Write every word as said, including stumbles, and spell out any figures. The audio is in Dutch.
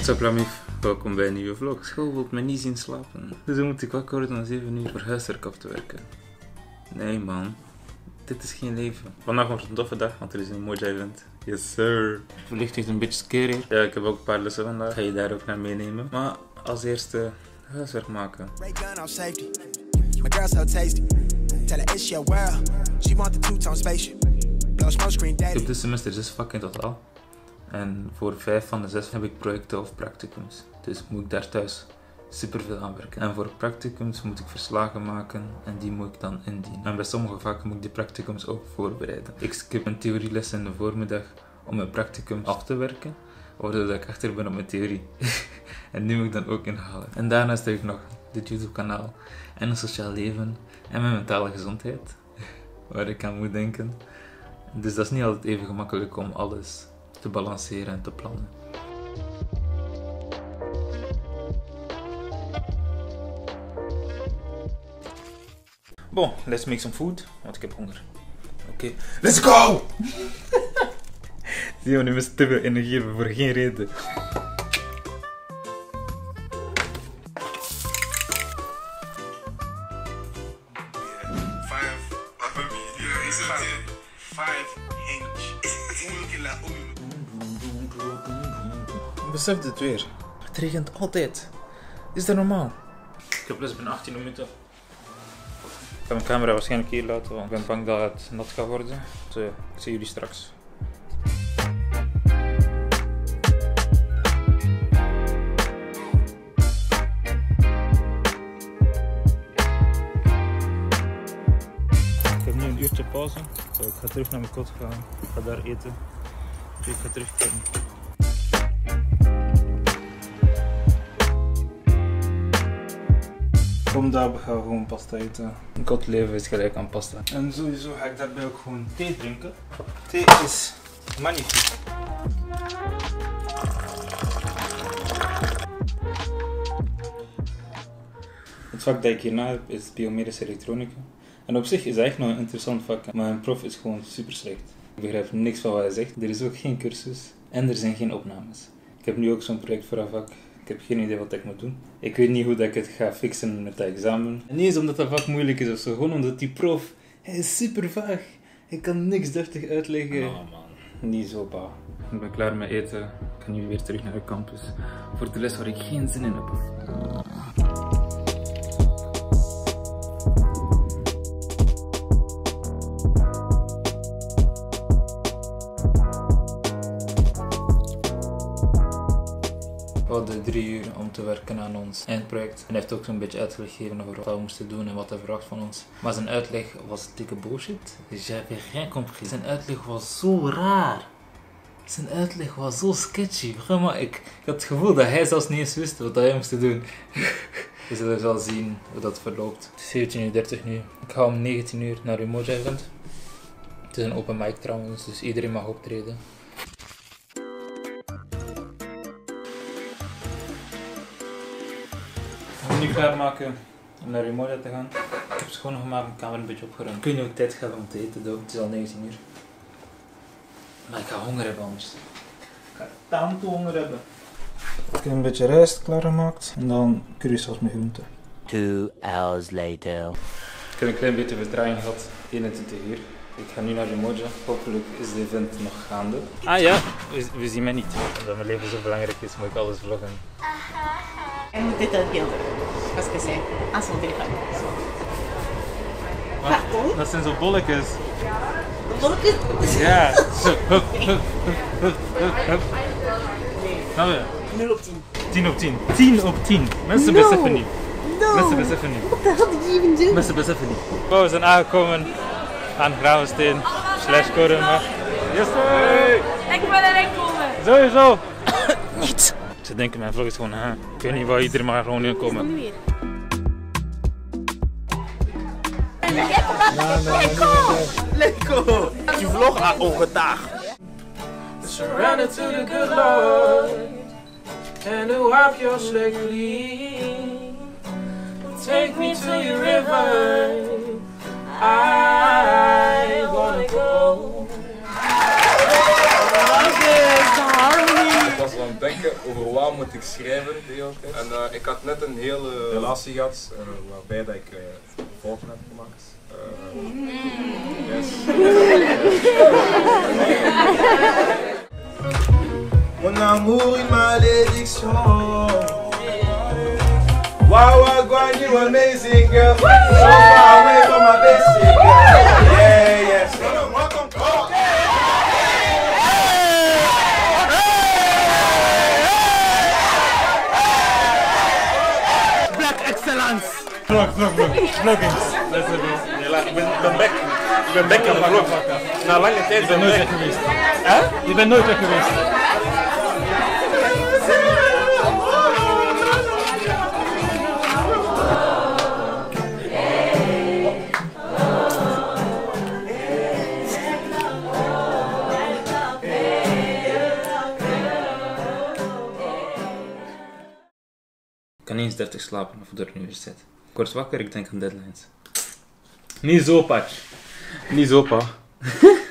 What's up Lamif, welkom bij een nieuwe vlog. School wil me niet zien slapen, dus dan moet ik wakker worden om zeven uur voor huiswerk af te werken. Nee man, dit is geen leven. Vandaag wordt een toffe dag, want er is een Umoja event. Yes sir. Verlicht heeft een beetje scary. Ja, ik heb ook een paar lessen vandaag. Ga je daar ook naar meenemen. Maar als eerste huiswerk maken. Ik heb dit semester zes vakken in totaal. En voor vijf van de zes heb ik projecten of practicums. Dus moet ik daar thuis superveel aan werken. En voor practicums moet ik verslagen maken en die moet ik dan indienen. En bij sommige vakken moet ik die practicums ook voorbereiden. Ik skip een theorieles in de voormiddag om mijn practicum af te werken, waardoor ik achter ben op mijn theorie. En die moet ik dan ook inhalen. En daarnaast heb ik nog dit YouTube kanaal en een sociaal leven en mijn mentale gezondheid, waar ik aan moet denken. Dus dat is niet altijd even gemakkelijk om alles te balanceren en te plannen. Bon, let's make some food, want ik heb honger. Oké, okay. Let's go! Zie je, nu is te veel energie hebben voor geen reden. Besef dit weer. Het regent altijd. Is dat normaal? Ik heb les binnen achttien minuten. Ik ga mijn camera waarschijnlijk hier laten, want ik ben bang dat het nat gaat worden. Dus, uh, ik zie jullie straks. Ik heb nu een uurtje pauze. So, ik ga terug naar mijn kot gaan. Ik ga daar eten. Dus ik ga terugkomen. Vandaag gaan we gewoon pasta eten. Een kot leven is gelijk aan pasta. En sowieso ga ik daarbij ook gewoon thee drinken. Thee is magnifiek. Het vak dat ik hierna heb is biomedische elektronica. En op zich is het echt nog een interessant vak, maar mijn prof is gewoon super slecht. Ik begrijp niks van wat hij zegt. Er is ook geen cursus en er zijn geen opnames. Ik heb nu ook zo'n project voor dat vak. Ik heb geen idee wat ik moet doen. Ik weet niet hoe dat ik het ga fixen met dat examen. En niet eens omdat dat vak moeilijk is of zo, gewoon omdat die prof, hij is super vaag. Hij kan niks deftig uitleggen. Oh man, niet zo pa. Ik ben klaar met eten. Ik ga nu weer terug naar de campus voor de les waar ik geen zin in heb. We hadden drie uur om te werken aan ons eindproject. En hij heeft ook zo'n beetje uitleg gegeven over wat we moesten doen en wat hij verwacht van ons. Maar zijn uitleg was dikke bullshit. Dus j'avais rien compris. Zijn uitleg was zo raar. Zijn uitleg was zo sketchy. Vraiment, ik, ik had het gevoel dat hij zelfs niet eens wist wat hij moest doen. We zullen wel zien hoe dat verloopt. Het is zeventien uur dertig nu. Ik ga om negentien uur naar de Umoja event. Het is een open mic trouwens, dus iedereen mag optreden. Nu klaarmaken om naar Umoja te gaan. Ik heb schoongemaakt, mijn kamer een beetje opgeruimd. Ik weet niet hoe ik tijd ga om te eten, het is al negentien uur. Maar ik ga honger hebben anders. Ik ga tante honger hebben. Ik heb een beetje rijst klaargemaakt en dan currysaus met groenten. Two hours later. Ik heb een klein beetje vertraging gehad, eenentwintig uur. Ik ga nu naar Umoja. Hopelijk is de event nog gaande. Ah ja, we, we zien mij niet. Omdat mijn leven zo belangrijk is, moet ik alles vloggen. En moet dit uit beelden. Parce que c'est à son téléphone. Wat? Dat zijn zo bolletjes. Bolletjes? Ja. Zo. Hup, hup, hup, hup, hup. Nou ja. nul op tien. tien op tien. tien op tien. Mensen no. beseffen niet. No. Mensen beseffen niet. Wat de hell did you even do? Mensen beseffen niet. We zijn aangekomen aan Gravensteen slash Korenma. Yes sir! Hey. Ik wil erin komen. Sowieso. Niet. Ze denken mijn vlog is gewoon, hè. Ik weet niet waar iedereen maar gewoon in komen. Weer. Lekker! Je vlog aan overdag. Surrounded to the good Lord, and to wipe your slate clean. Take me to your river, I wanna go. Dat was wel een denken. over wat moet ik schrijven de hele tijd. En uh, ik had net een hele relatie gehad uh, waarbij dat ik uh, fouten heb gemaakt. Uh, yes. Mon amour, une malédiction. Wow, wow, wow, you amazing girl. So far away from my basic girl. Yeah, yes. Black excellence. Vlog, vlog, vlog. Vlogging. Ik ben back. Ik ben back aan de vlog. Na lange tijd ben ik nooit weg geweest. Hè? Je bent nooit weg geweest. Ik kan niet eens dertig slapen of door de universiteit. Ik word wakker, ik denk aan deadlines. Niet zo, patch. Niet zo, pa.